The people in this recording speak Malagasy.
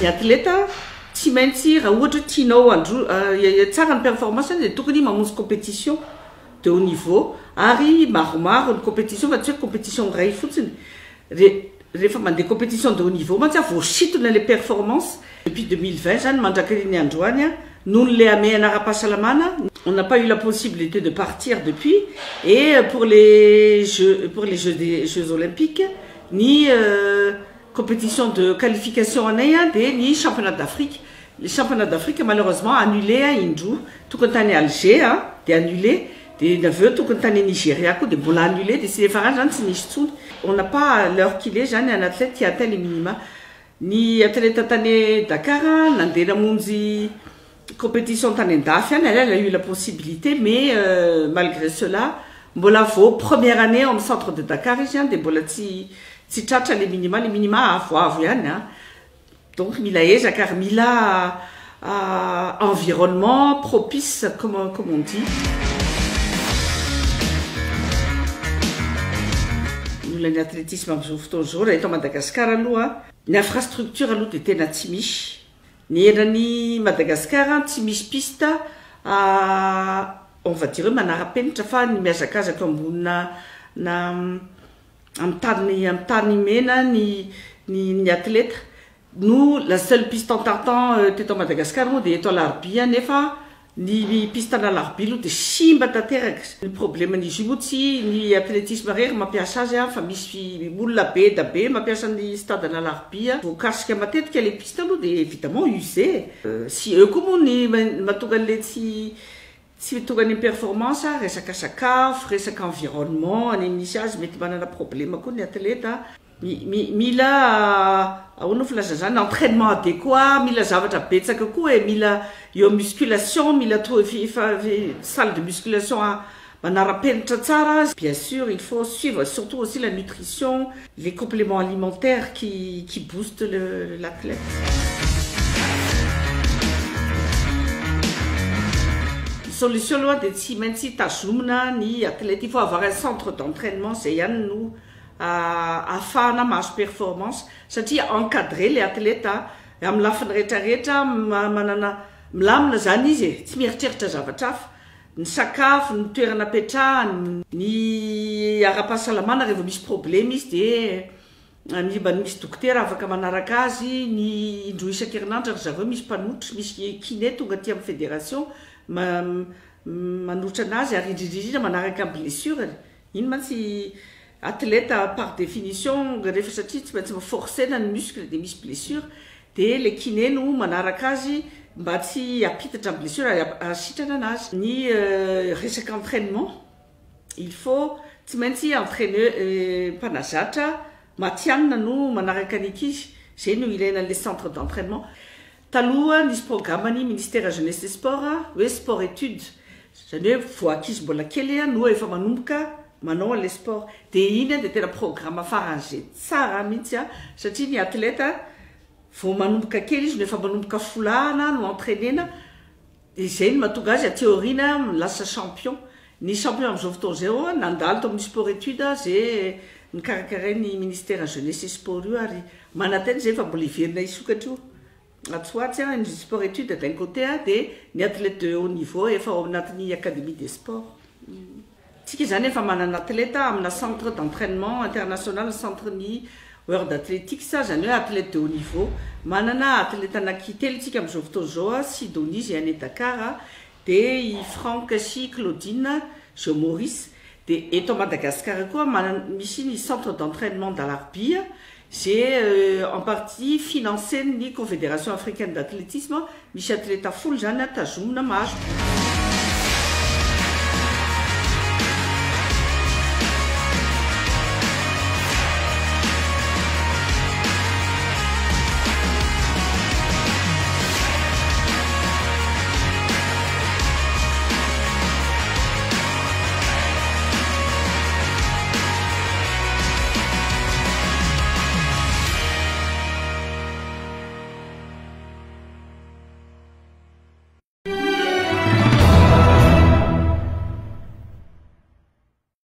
Ny atleta tsy maintsy raha ohatra tianao tsara ny performance dia tokony mamonjy compétition de haut niveau ary maromaro ny compétition fa tsy hoe compétition iray fotsiny rehefa mandeha compétition de haut niveau mantsy voasitona les performances. Depuis 2020 zany mandrakiny androany nous les amène à ara-pahasalamana. On n'a pas eu la possibilité de partir depuis et pour les Jeux olympiques ni compétition de qualification en Inde ni championnat d'Afrique. Les championnats d'Afrique malheureusement annulé à Indou, tout comme à Alger, des annulés, des neveux, tout comme à Nigeria, des boules annulés, des séfarades, on n'a pas l'heure qu'il est, j'en ai un athlète qui atteint les minima. Ni athlète à Dakar, Nandela Mounzi, compétition Tanendafian, elle a eu la possibilité, mais malgré cela, Bolavo, première année en centre de Dakar, des bolati, si tchatcha les minima à voir, donc Milaé, Jacques Mila, environnement propice, comme on dit. Nous l'athlétisme toujours, et à Madagascar, l'infrastructure était natimish. Ni Madagascar, timish pista, on va dire, manarapen, chafa, ni miazakaza comme na amtani mena, ni athlète. Nous, la seule piste en tartan, c'était à Madagascar, nous, des l'Arbia, nefa, ni piste à l'Arbia, des chimba taterex. Le problème, ni Djibouti, ni athlétisme rare, ma piacha, j'ai un famille, boule bé, dabé, ma piacha, ni stade à l'Arbia. Vous cachez ma tête qu'elle est piste, nous, évidemment, usée. Si eux, comme on est, ma tougalette, si tu as une performance, chaque environnement, un initial, mais tu as un problème, qu'on est athlète, mila un entraînement adéquat, mila zavatra betsaka koa e mila eo musculation, mila salle de musculation manara-penitra tsara. Bien sûr, il faut suivre surtout aussi la nutrition, les compléments alimentaires qui boostent l'athlète. Solution loin de Simensi Tachumna ni athlète, il faut avoir un centre d'entraînement, c'est Yann nous. À faire une marche performance, c'est-à-dire encadrer les athlètes am lafiny rehetrarehetra manana milamina zany izy tsy mieritreritra zavatra hafa ny sakafo ny toerana apetrahany ny ara-pahasalamana rehefa misy problème izy dia misy dokotera afaka manaraka azy ny indroa isan-kerinandro ry zareo misy mpanolotra misy kiné tonga aty amin'ny fédération manotra anazy ary indrindrindrindra manaraka amin'ny blessure iny mantsy athlète par définition rehefa satria tsy maintsy forcena ny muscle dia misy blessure dia le kiné no manaraka azy mba tsy apitatra amin'ny blessure asitrana anazy. Ny resaka entraînement il faut tsy maintsy entraîneur mpanazatra matianina no manaraka an'ikizy zay no ilaina le centre d'entraînement. Taloha nisy programme ny ministère jeunesse et sport hoe sport études zany hoe voankizy mbola kely no efa manomboka manao le sport dia iny dia tena programme faran'izay tsara mihitsy satria ny athlète vao manomboka kely izy no efa manomboka folahana no entraînena izay ny mahatonga azy théorina lasa champion. Ny champion amin'izao fotoana zao nandalo tao amin'ny sport étude zay nikarakarainy ministère jeunesse et sport io ary manateny zay fa mbola hiverina isokatra io atsoatsy ny sport étude d'un côté dia ny athlète de haut niveau efa ao anatin'ny académie des sports. Tsika zany efa manana athlète amina centre d'entraînement international centre ny World Athletics zany hoe athlète de haut niveau manana athlète anankitelo tsika amin'izao fotoana zao Sidonie zay any Dakar dia i Franck sy Claudine Jo Maurice dia eto à Madagascar koa misy ny centre d'entraînement d'Alarbia c'est en partie financé ny Confédération africaine d'athlétisme misy athlète folo zany tazomina maso.